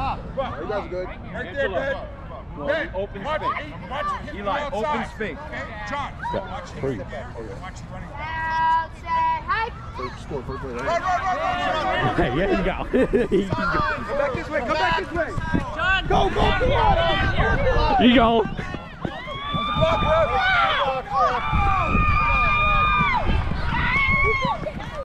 You guys are good. Right there, Ben. Ben, open space. Eli, open space. Okay, John. Watch him. Watch him running. Score, first play. Run. Hey, there you go. Come back this way. Come back this way. John, Go. You go. That was a block, Webb.